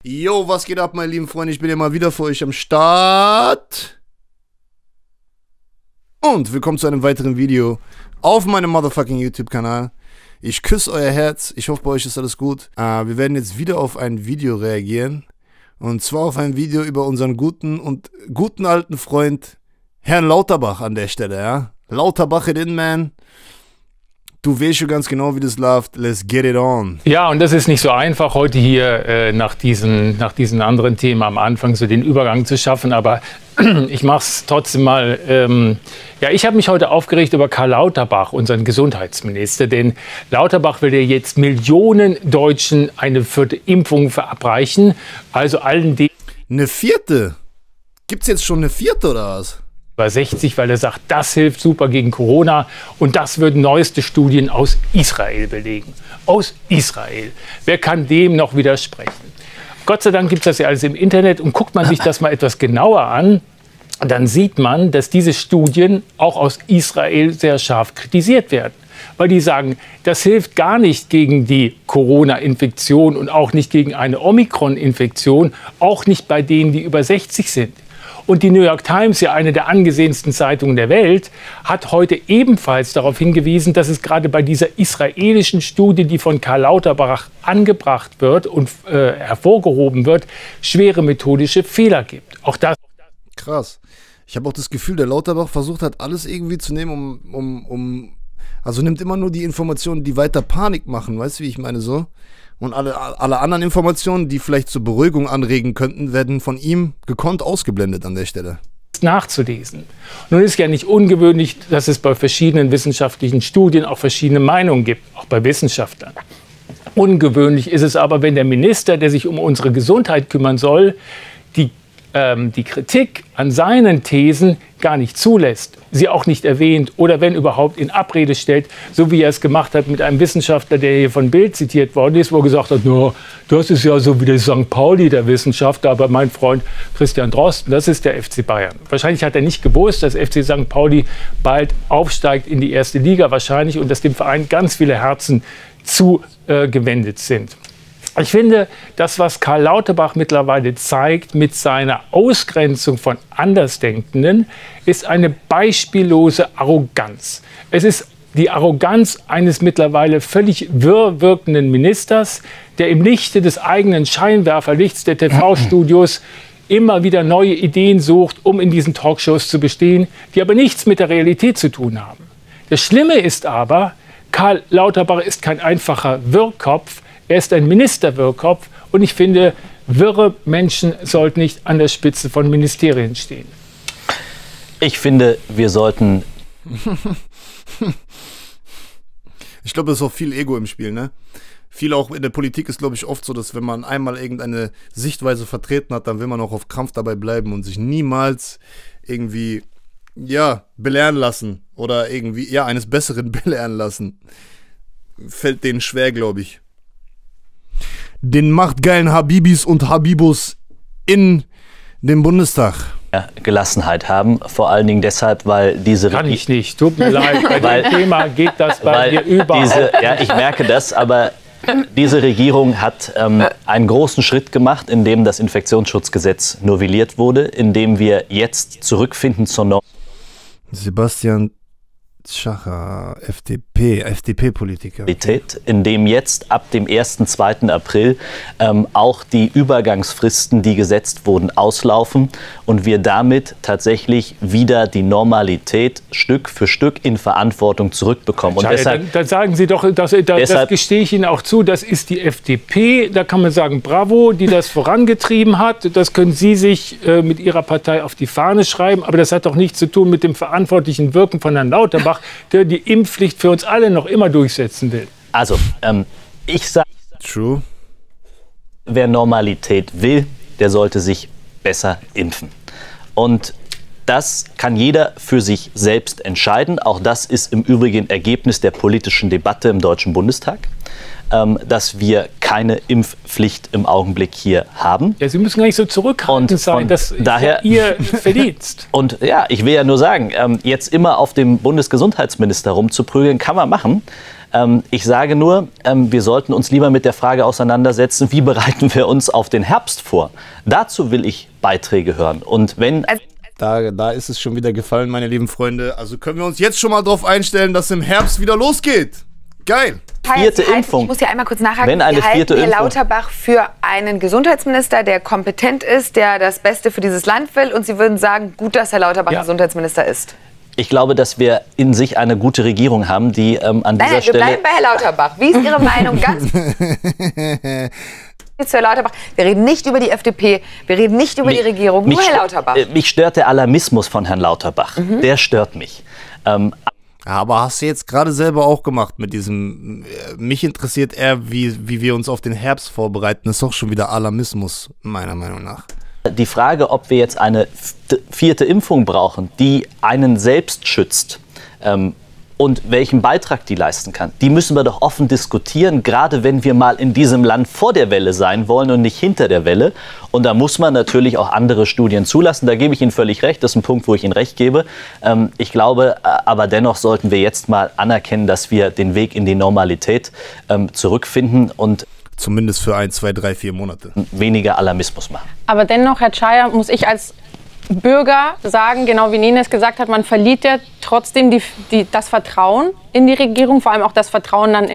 Yo, was geht ab, meine lieben Freunde? Ich bin ja mal wieder für euch am Start. Und willkommen zu einem weiteren Video auf meinem motherfucking YouTube-Kanal. Ich küsse euer Herz. Ich hoffe, bei euch ist alles gut. Wir werden jetzt wieder auf ein Video reagieren. Und zwar auf ein Video über unseren guten alten Freund Herrn Lauterbach an der Stelle, ja. Lauterbach it in, man. Du weißt schon ganz genau, wie das läuft. Let's get it on. Ja, und das ist nicht so einfach, heute hier nach diesen anderen Themen am Anfang so den Übergang zu schaffen. Aber ich mache es trotzdem mal. Ja, ich habe mich heute aufgeregt über Karl Lauterbach, unseren Gesundheitsminister. Denn Lauterbach will ja jetzt Millionen Deutschen eine 4. Impfung verabreichen. Also allen denen. Eine 4.? Gibt's jetzt schon eine 4. oder was? Über 60, weil er sagt, das hilft super gegen Corona und das würden neueste Studien aus Israel belegen. Aus Israel. Wer kann dem noch widersprechen? Gott sei Dank gibt es das ja alles im Internet und guckt man sich das mal etwas genauer an, dann sieht man, dass diese Studien auch aus Israel sehr scharf kritisiert werden. Weil die sagen, das hilft gar nicht gegen die Corona-Infektion und auch nicht gegen eine Omikron-Infektion, auch nicht bei denen, die über 60 sind. Und die New York Times, ja eine der angesehensten Zeitungen der Welt, hat heute ebenfalls darauf hingewiesen, dass es gerade bei dieser israelischen Studie, die von Karl Lauterbach angebracht wird und hervorgehoben wird, schwere methodische Fehler gibt. Auch das. Krass. Ich habe auch das Gefühl, der Lauterbach versucht hat, alles irgendwie zu nehmen, also nimmt immer nur die Informationen, die weiter Panik machen, weißt du, wie ich meine, so? Und alle anderen Informationen, die vielleicht zur Beruhigung anregen könnten, werden von ihm gekonnt ausgeblendet an der Stelle. Nachzulesen. Nun ist ja nicht ungewöhnlich, dass es bei verschiedenen wissenschaftlichen Studien auch verschiedene Meinungen gibt, auch bei Wissenschaftlern. Ungewöhnlich ist es aber, wenn der Minister, der sich um unsere Gesundheit kümmern soll, die Kritik an seinen Thesen gar nicht zulässt, sie auch nicht erwähnt oder wenn überhaupt in Abrede stellt, so wie er es gemacht hat mit einem Wissenschaftler, der hier von Bild zitiert worden ist, wo er gesagt hat, no, das ist ja so wie der St. Pauli, der Wissenschaftler, aber mein Freund Christian Drosten, das ist der FC Bayern. Wahrscheinlich hat er nicht gewusst, dass FC St. Pauli bald aufsteigt in die 1. Liga wahrscheinlich und dass dem Verein ganz viele Herzen zugewendet sind. Ich finde, das, was Karl Lauterbach mittlerweile zeigt mit seiner Ausgrenzung von Andersdenkenden, ist eine beispiellose Arroganz. Es ist die Arroganz eines mittlerweile völlig wirr wirkenden Ministers, der im Lichte des eigenen Scheinwerferlichts der TV-Studios immer wieder neue Ideen sucht, um in diesen Talkshows zu bestehen, die aber nichts mit der Realität zu tun haben. Das Schlimme ist aber, Karl Lauterbach ist kein einfacher Wirrkopf, er ist ein Ministerwirrkopf und ich finde, wirre Menschen sollten nicht an der Spitze von Ministerien stehen. Ich finde, wir sollten... Ich glaube, es ist auch viel Ego im Spiel, ne? Viel auch in der Politik ist, glaube ich, oft so, dass wenn man einmal irgendeine Sichtweise vertreten hat, dann will man auch auf Krampf dabei bleiben und sich niemals irgendwie, ja, belehren lassen oder irgendwie, ja, eines Besseren belehren lassen. Fällt denen schwer, glaube ich. Den machtgeilen Habibis und Habibus in dem Bundestag. Gelassenheit haben, vor allen Dingen deshalb, weil diese... Kann ich nicht, tut mir leid, bei dem Thema geht das bei mir überhaupt nicht. Ja, ich merke das, aber diese Regierung hat einen großen Schritt gemacht, indem das Infektionsschutzgesetz novelliert wurde, indem wir jetzt zurückfinden zur Norm. Sebastian Schacher, FDP-Politiker. Indem jetzt ab dem 1. 2. April auch die Übergangsfristen, die gesetzt wurden, auslaufen und wir damit tatsächlich wieder die Normalität Stück für Stück in Verantwortung zurückbekommen. Und deshalb, dann sagen Sie doch, das gestehe ich Ihnen auch zu, das ist die FDP, da kann man sagen, bravo, die das vorangetrieben hat. Das können Sie sich mit Ihrer Partei auf die Fahne schreiben, aber das hat doch nichts zu tun mit dem verantwortlichen Wirken von Herrn Lauterbach, der die Impfpflicht für uns alle noch immer durchsetzen will. Also, ich sage, True. Wer Normalität will, der sollte sich besser impfen. Und das kann jeder für sich selbst entscheiden. Auch das ist im Übrigen Ergebnis der politischen Debatte im Deutschen Bundestag, dass wir keine Impfpflicht im Augenblick hier haben. Ja, Sie müssen gar nicht so zurückhaltend sein, das ist daher, ja Ihr Verdienst. Und ja, ich will ja nur sagen, jetzt immer auf dem Bundesgesundheitsminister rumzuprügeln, kann man machen. Ich sage nur, wir sollten uns lieber mit der Frage auseinandersetzen, wie bereiten wir uns auf den Herbst vor? Dazu will ich Beiträge hören. Und wenn... Da ist es schon wieder gefallen, meine lieben Freunde. Also können wir uns jetzt schon mal darauf einstellen, dass im Herbst wieder losgeht. Geil. Vierte Impfung. Ich muss hier einmal kurz nachhaken. Wenn eine Sie halten vierte Herr Impfung. Lauterbach für einen Gesundheitsminister, der kompetent ist, der das Beste für dieses Land will. Und Sie würden sagen, gut, dass Herr Lauterbach Gesundheitsminister ist. Ich glaube, dass wir in sich eine gute Regierung haben, die an dieser Stelle... Nein, wir bleiben bei Herr Lauterbach. Wie ist Ihre Meinung ganz zu Herr Lauterbach? Wir reden nicht über die FDP, wir reden nicht über die Regierung, nur Herr Lauterbach. Mich stört der Alarmismus von Herrn Lauterbach. Der stört mich. Aber hast du jetzt gerade selber auch gemacht mit diesem, mich interessiert eher, wie wir uns auf den Herbst vorbereiten. Das ist doch schon wieder Alarmismus, meiner Meinung nach. Die Frage, ob wir jetzt eine vierte Impfung brauchen, die einen selbst schützt und welchen Beitrag die leisten kann, die müssen wir doch offen diskutieren, gerade wenn wir mal in diesem Land vor der Welle sein wollen und nicht hinter der Welle. Und da muss man natürlich auch andere Studien zulassen. Da gebe ich Ihnen völlig recht. Das ist ein Punkt, wo ich Ihnen recht gebe. Ich glaube, aber dennoch sollten wir jetzt mal anerkennen, dass wir den Weg in die Normalität zurückfinden und zumindest für 1, 2, 3, 4 Monate weniger Alarmismus machen. Aber dennoch, Herr Czaja, muss ich als Bürger sagen, genau wie Nina es gesagt hat, man verliert ja trotzdem das Vertrauen in die Regierung, vor allem auch das Vertrauen dann.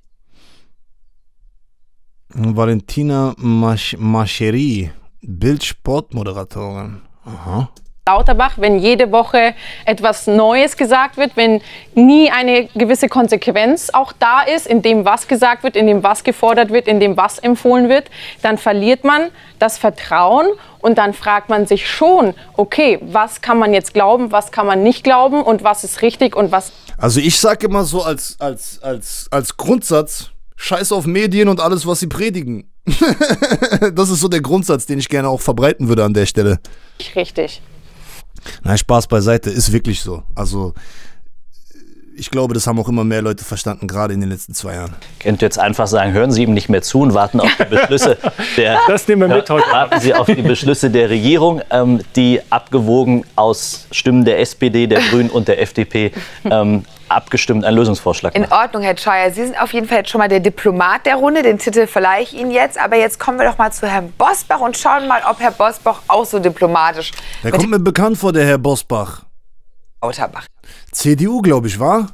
Valentina Mascheri, Bild-Sportmoderatorin. Aha. Lauterbach, wenn jede Woche etwas Neues gesagt wird, wenn nie eine gewisse Konsequenz auch da ist, in dem, was gesagt wird, in dem, was gefordert wird, in dem, was empfohlen wird, dann verliert man das Vertrauen und dann fragt man sich schon, okay, was kann man jetzt glauben, was kann man nicht glauben und was ist richtig und was... Also ich sage immer so als Grundsatz, scheiß auf Medien und alles, was sie predigen. Das ist so der Grundsatz, den ich gerne auch verbreiten würde an der Stelle. Richtig. Nein, Spaß beiseite, ist wirklich so. Also ich glaube, das haben auch immer mehr Leute verstanden, gerade in den letzten 2 Jahren. Könnt ihr jetzt einfach sagen, hören Sie ihm nicht mehr zu und warten auf die Beschlüsse der... Das nehmen wir mit heute. Warten Sie auf die Beschlüsse der Regierung, die abgewogen aus Stimmen der SPD, der Grünen und der FDP abgestimmt einen Lösungsvorschlag machen. In Ordnung, Herr Czaja. Sie sind auf jeden Fall jetzt schon mal der Diplomat der Runde. Den Titel verleihe ich Ihnen jetzt. Aber jetzt kommen wir doch mal zu Herrn Bosbach und schauen mal, ob Herr Bosbach auch so diplomatisch... Der kommt mir bekannt vor, der Herr Bosbach. Lauterbach. CDU, glaube ich, war?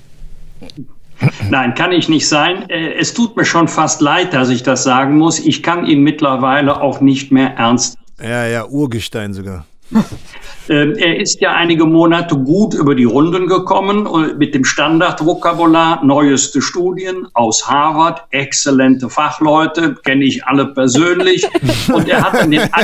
Nein, kann ich nicht sein. Es tut mir schon fast leid, dass ich das sagen muss. Ich kann ihn mittlerweile auch nicht mehr ernst. Ja, Urgestein sogar. Er ist ja einige Monate gut über die Runden gekommen mit dem Standardvokabular, neueste Studien aus Harvard, exzellente Fachleute, kenne ich alle persönlich. Und er hat dann den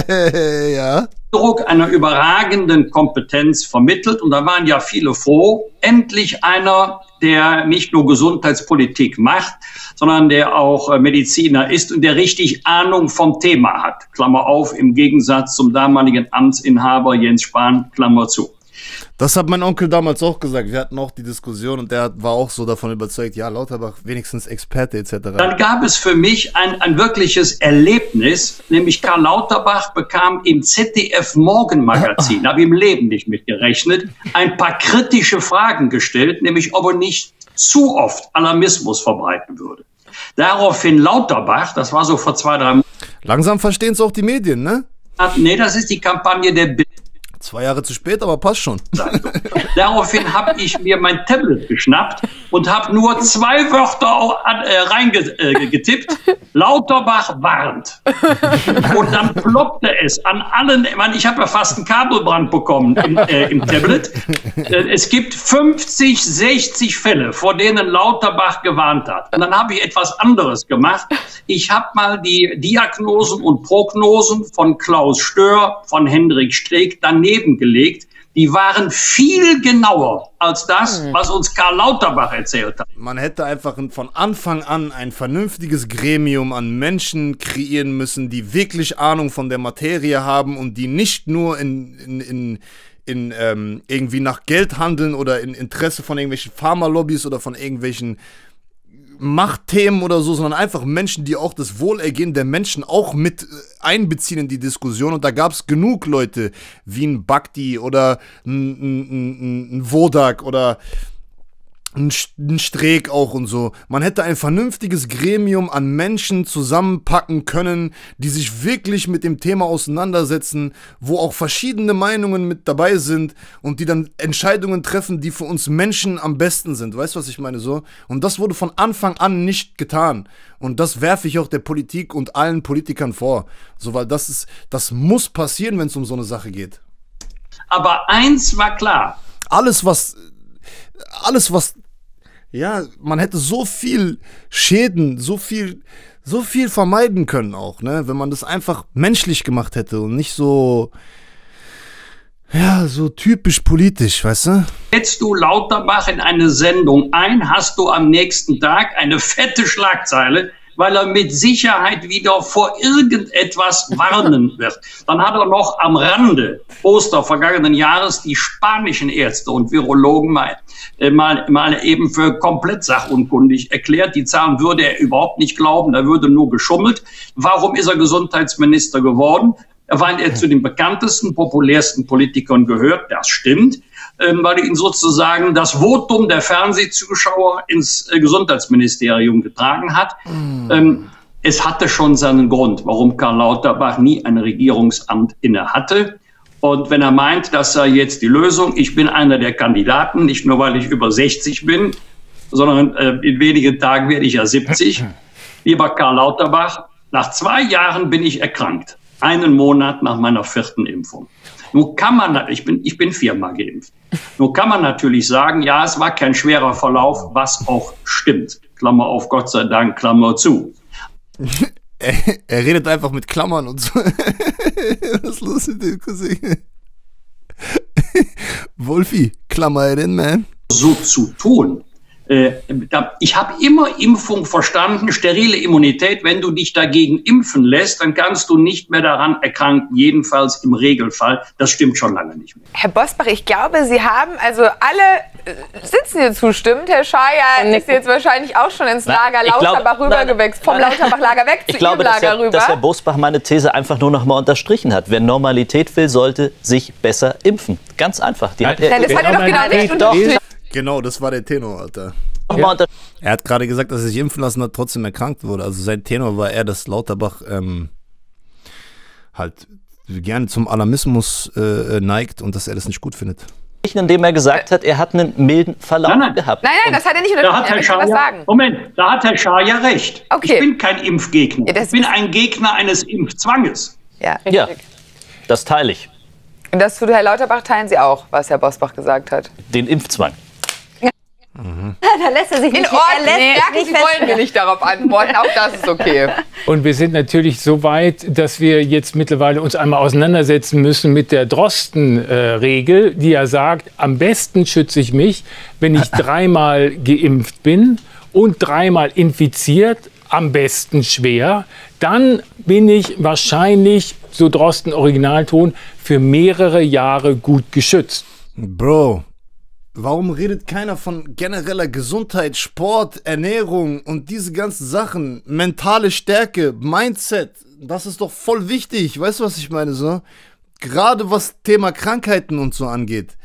Eindruck einer überragenden Kompetenz vermittelt. Und da waren ja viele froh, endlich einer, der nicht nur Gesundheitspolitik macht, sondern der auch Mediziner ist und der richtig Ahnung vom Thema hat. Klammer auf, im Gegensatz zum damaligen Amtsinhaber Jens Spahn, Klammer zu. Das hat mein Onkel damals auch gesagt. Wir hatten auch die Diskussion und der war auch so davon überzeugt, ja, Lauterbach wenigstens Experte etc. Dann gab es für mich ein wirkliches Erlebnis, nämlich Karl Lauterbach bekam im ZDF-Morgenmagazin, habe ich im Leben nicht mitgerechnet, ein paar kritische Fragen gestellt, nämlich ob er nicht zu oft Alarmismus verbreiten würde. Daraufhin Lauterbach, das war so vor 2, 3 Monaten. Langsam verstehen es auch die Medien, ne? Nee, das ist die Kampagne der Bild. 2 Jahre zu spät, aber passt schon. Daraufhin habe ich mir mein Tablet geschnappt und habe nur 2 Wörter reingetippt. Lauterbach warnt. Und dann ploppte es an allen, ich habe ja fast einen Kabelbrand bekommen im Tablet. Es gibt 50, 60 Fälle, vor denen Lauterbach gewarnt hat. Und dann habe ich etwas anderes gemacht. Ich habe mal die Diagnosen und Prognosen von Klaus Stör, von Hendrik Streeck daneben gelegt. Die waren viel genauer als das, was uns Karl Lauterbach erzählt hat. Man hätte einfach von Anfang an ein vernünftiges Gremium an Menschen kreieren müssen, die wirklich Ahnung von der Materie haben und die nicht nur irgendwie nach Geld handeln oder in Interesse von irgendwelchen Pharmalobbys oder von irgendwelchen Machtthemen oder so, sondern einfach Menschen, die auch das Wohlergehen der Menschen auch mit einbeziehen in die Diskussion. Und da gab es genug Leute wie ein Bhakti oder ein Wodak oder ein Streeck auch und so. Man hätte ein vernünftiges Gremium an Menschen zusammenpacken können, die sich wirklich mit dem Thema auseinandersetzen, wo auch verschiedene Meinungen mit dabei sind und die dann Entscheidungen treffen, die für uns Menschen am besten sind. Weißt du, was ich meine so? Und das wurde von Anfang an nicht getan. Und das werfe ich auch der Politik und allen Politikern vor. So, weil das muss passieren, wenn es um so eine Sache geht. Aber eins war klar. Alles, was, ja, man hätte so viel Schäden, so viel vermeiden können auch, ne, wenn man das einfach menschlich gemacht hätte und nicht so, ja, so typisch politisch, weißt du? Setzt du Lauterbach in eine Sendung ein, hast du am nächsten Tag eine fette Schlagzeile, weil er mit Sicherheit wieder vor irgendetwas warnen wird. Dann hat er noch am Rande Oster vergangenen Jahres die spanischen Ärzte und Virologen mal eben für komplett sachunkundig erklärt. Die Zahlen würde er überhaupt nicht glauben, da würde nur geschummelt. Warum ist er Gesundheitsminister geworden? Weil er zu den bekanntesten, populärsten Politikern gehört, das stimmt, weil er ihn sozusagen das Votum der Fernsehzuschauer ins Gesundheitsministerium getragen hat. Es hatte schon seinen Grund, warum Karl Lauterbach nie ein Regierungsamt inne hatte. Und wenn er meint, dass er jetzt die Lösung, ich bin einer der Kandidaten, nicht nur weil ich über 60 bin, sondern in wenigen Tagen werde ich ja 70. Lieber Karl Lauterbach, nach 2 Jahren bin ich erkrankt. 1 Monat nach meiner 4. Impfung. Nun kann man, ich bin 4-mal geimpft. Nun kann man natürlich sagen, ja, es war kein schwerer Verlauf, was auch stimmt. Klammer auf, Gott sei Dank, Klammer zu. Er redet einfach mit Klammern und so. Was ist los mit dem Cousin? Wolfi, Klammer in, man. So zu tun. Ich habe immer Impfung verstanden, sterile Immunität. Wenn du dich dagegen impfen lässt, dann kannst du nicht mehr daran erkranken, jedenfalls im Regelfall. Das stimmt schon lange nicht mehr. Herr Bosbach, ich glaube, Sie haben, also alle sitzen hier zustimmend. Herr Schaier ist jetzt wahrscheinlich auch schon ins Lager Lauterbach rübergewechselt, vom Lauterbach-Lager weg zu Ihrem Lager rüber. Dass Herr Bosbach meine These einfach nur noch mal unterstrichen hat. Wer Normalität will, sollte sich besser impfen. Ganz einfach. Das hat er doch genau nicht unterstrichen. Genau, das war der Tenor, Alter. Ja. Er hat gerade gesagt, dass er sich impfen lassen hat, trotzdem erkrankt wurde. Also sein Tenor war eher, dass Lauterbach halt gerne zum Alarmismus neigt und dass er das nicht gut findet. Indem er gesagt hat, er hat einen milden Verlauf gehabt. Nein, das hat er nicht unterstrichen. Da hat Herr Schaier recht. Okay. Ich bin kein Impfgegner. Ich bin ein Gegner eines Impfzwanges. Ja, das teile ich. Und das zu Herr Lauterbach teilen Sie auch, was Herr Bosbach gesagt hat. Den Impfzwang. Da lässt er sich nicht, Sie wollen mir nicht darauf antworten, auch das ist okay. Und wir sind natürlich so weit, dass wir jetzt mittlerweile uns einmal auseinandersetzen müssen mit der Drosten-Regel, die ja sagt, am besten schütze ich mich, wenn ich 3-mal geimpft bin und 3-mal infiziert, am besten schwer. Dann bin ich wahrscheinlich, so Drosten Originalton, für mehrere Jahre gut geschützt. Bro. Warum redet keiner von genereller Gesundheit, Sport, Ernährung und diese ganzen Sachen? Mentale Stärke, Mindset, das ist doch voll wichtig. Weißt du, was ich meine? So? Gerade was Thema Krankheiten und so angeht.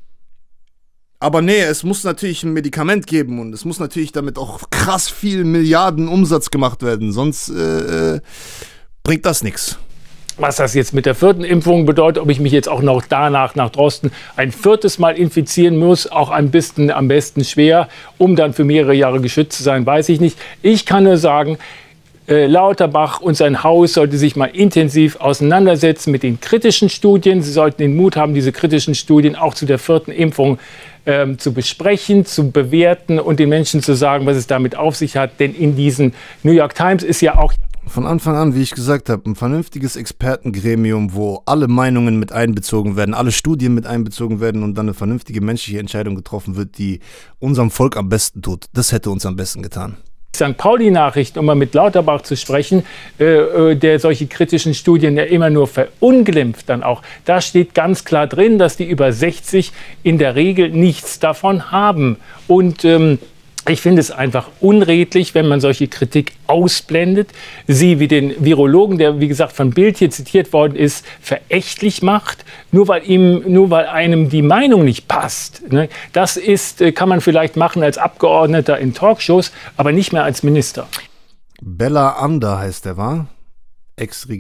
Aber nee, es muss natürlich ein Medikament geben und es muss natürlich damit auch krass viel Milliarden Umsatz gemacht werden. Sonst bringt das nichts. Was das jetzt mit der 4. Impfung bedeutet, ob ich mich jetzt auch noch danach nach Drosten ein 4. Mal infizieren muss, auch am besten schwer, um dann für mehrere Jahre geschützt zu sein, weiß ich nicht. Ich kann nur sagen, Lauterbach und sein Haus sollte sich mal intensiv auseinandersetzen mit den kritischen Studien. Sie sollten den Mut haben, diese kritischen Studien auch zu der 4. Impfung zu besprechen, zu bewerten und den Menschen zu sagen, was es damit auf sich hat. Denn in diesen New York Times ist ja auch von Anfang an, wie ich gesagt habe, ein vernünftiges Expertengremium, wo alle Meinungen mit einbezogen werden, alle Studien mit einbezogen werden und dann eine vernünftige menschliche Entscheidung getroffen wird, die unserem Volk am besten tut. Das hätte uns am besten getan. St. Pauli-Nachrichten, um mal mit Lauterbach zu sprechen, der solche kritischen Studien ja immer nur verunglimpft dann auch. Da steht ganz klar drin, dass die über 60 in der Regel nichts davon haben. Und Ich finde es einfach unredlich, wenn man solche Kritik ausblendet, sie wie den Virologen, der wie gesagt von Bild hier zitiert worden ist, verächtlich macht, nur weil einem die Meinung nicht passt. Das kann man vielleicht machen als Abgeordneter in Talkshows, aber nicht mehr als Minister. Bella Ander heißt der, war?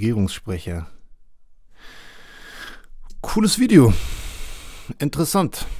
Ex-Regierungssprecher. Cooles Video. Interessant.